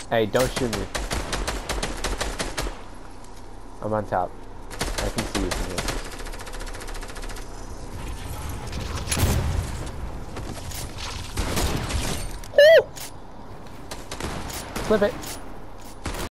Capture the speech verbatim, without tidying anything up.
Hey, don't shoot me. I'm on top. I can see you from here. Flip it.